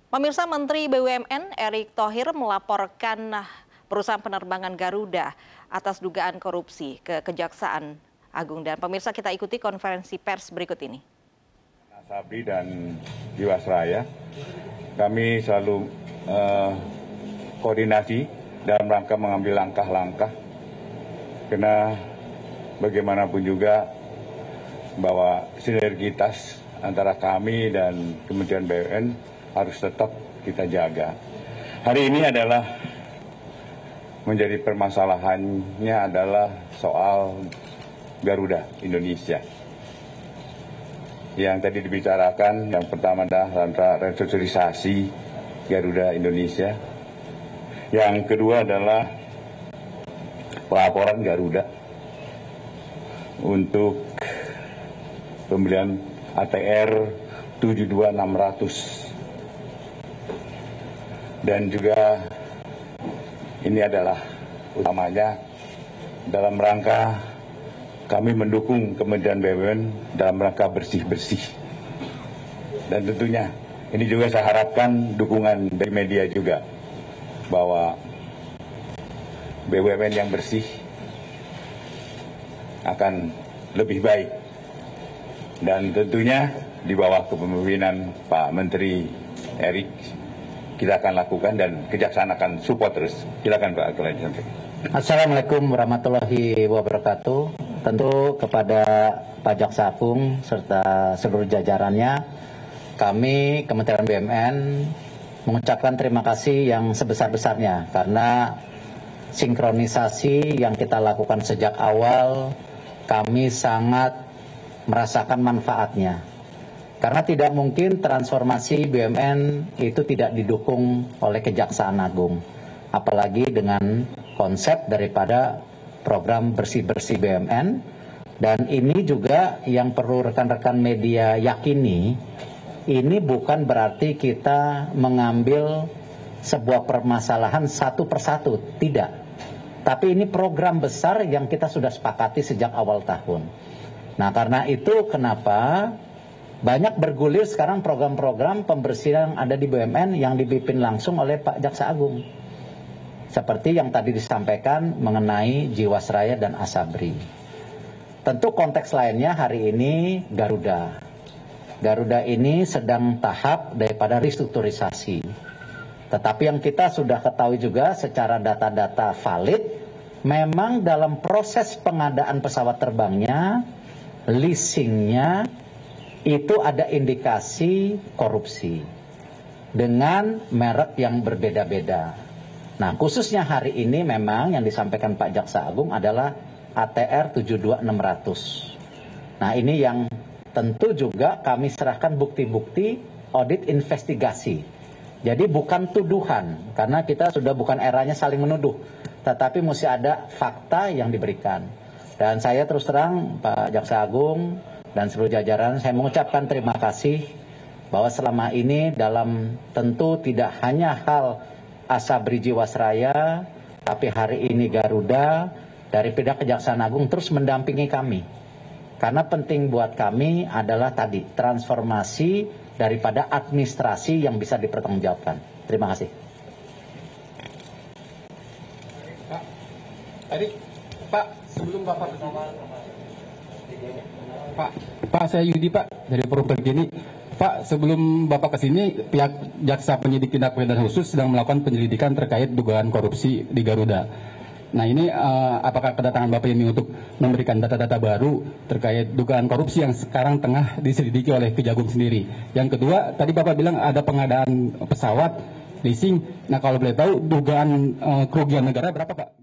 Pemirsa, Menteri BUMN Erick Thohir melaporkan perusahaan penerbangan Garuda atas dugaan korupsi ke Kejaksaan Agung. Dan pemirsa, kita ikuti konferensi pers berikut ini. Sabri dan Jiwasraya, kami selalu koordinasi dalam rangka mengambil langkah-langkah, karena bagaimanapun juga bahwa sinergitas antara kami dan Kementerian BUMN harus tetap kita jaga. Hari ini adalah menjadi permasalahannya adalah soal Garuda Indonesia. Yang tadi dibicarakan, yang pertama adalah restrukturisasi Garuda Indonesia. Yang kedua adalah pelaporan Garuda untuk pembelian ATR 72600. Dan juga ini adalah utamanya dalam rangka kami mendukung Kementerian BUMN dalam rangka bersih-bersih. Dan tentunya ini juga saya harapkan dukungan dari media juga, bahwa BUMN yang bersih akan lebih baik. Dan tentunya di bawah kepemimpinan Pak Menteri Erick, kita akan lakukan dan Kejaksaan akan support terus. Silakan Pak Akil. Assalamualaikum warahmatullahi wabarakatuh. Tentu kepada Pak Jaksa Agung serta seluruh jajarannya, kami Kementerian BUMN mengucapkan terima kasih yang sebesar-besarnya karena sinkronisasi yang kita lakukan sejak awal, kami sangat merasakan manfaatnya. Karena tidak mungkin transformasi BUMN itu tidak didukung oleh Kejaksaan Agung. Apalagi dengan konsep daripada program bersih-bersih BUMN. Dan ini juga yang perlu rekan-rekan media yakini, ini bukan berarti kita mengambil sebuah permasalahan satu persatu, tidak. Tapi ini program besar yang kita sudah sepakati sejak awal tahun. Nah, karena itu kenapa banyak bergulir sekarang program-program pembersihan ada di BUMN yang dipimpin langsung oleh Pak Jaksa Agung. Seperti yang tadi disampaikan mengenai Jiwasraya dan Asabri. Tentu konteks lainnya hari ini Garuda. Garuda ini sedang tahap daripada restrukturisasi. Tetapi yang kita sudah ketahui juga secara data-data valid, memang dalam proses pengadaan pesawat terbangnya, leasingnya, itu ada indikasi korupsi dengan merek yang berbeda-beda. Nah, khususnya hari ini memang yang disampaikan Pak Jaksa Agung adalah ATR 72600. Nah, ini yang tentu juga kami serahkan bukti-bukti audit investigasi. Jadi bukan tuduhan, karena kita sudah bukan eranya saling menuduh, tetapi mesti ada fakta yang diberikan. Dan saya terus terang Pak Jaksa Agung dan seluruh jajaran, saya mengucapkan terima kasih bahwa selama ini dalam tentu tidak hanya hal Asabri Jiwasraya, tapi hari ini Garuda dari pihak Kejaksaan Agung terus mendampingi kami. Karena penting buat kami adalah tadi transformasi daripada administrasi yang bisa dipertanggungjawabkan. Terima kasih. Pak, sebelum Bapak Pak, saya Yudi Pak dari Forum Terkini. Pak, sebelum Bapak ke sini, pihak Jaksa Penyidik Tindak Pidana Khusus sedang melakukan penyelidikan terkait dugaan korupsi di Garuda. Nah, ini apakah kedatangan Bapak ini untuk memberikan data-data baru terkait dugaan korupsi yang sekarang tengah diselidiki oleh Kejagung sendiri? Yang kedua, tadi Bapak bilang ada pengadaan pesawat leasing. Nah, kalau boleh tahu dugaan kerugian negara berapa, Pak?